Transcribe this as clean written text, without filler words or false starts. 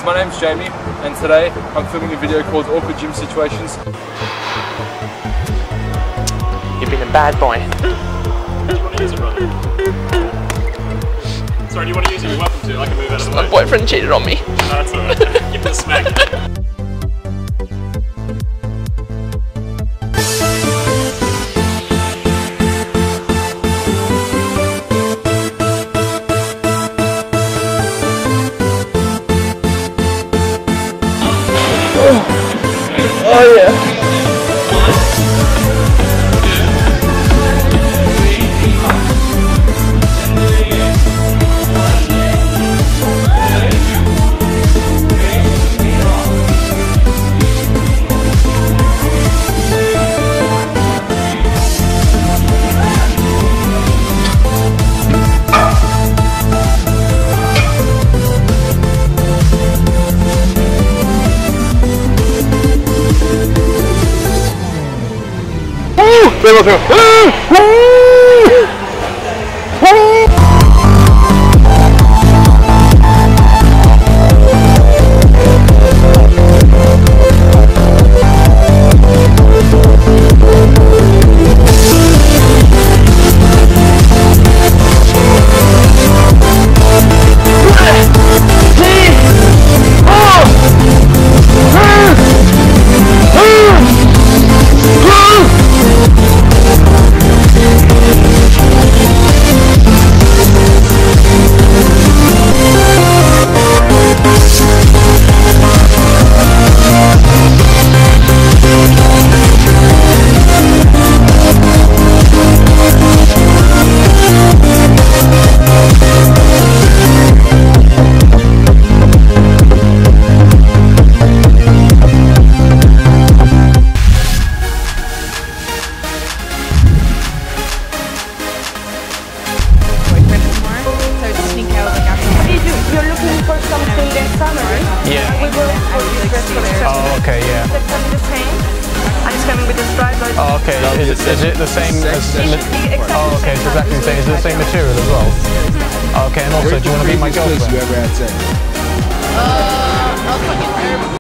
My name's Jamie, and today I'm filming a video called Awkward Gym Situations. You've been a bad boy. Do you want to use it, brother? Sorry, do you want to use it? You're welcome to. I can move out of the way. My boyfriend cheated on me. No, that's alright. Give it a smack. Oh yeah. Yeah. We will Oh, okay, yeah. the same. And it's coming with the stripe. Oh, okay. Is it the same as... Oh, okay, it's exactly the same. Is it the same material as well? Okay, and also, do you want to be my girlfriend? You ever had sex? I was fucking terrible.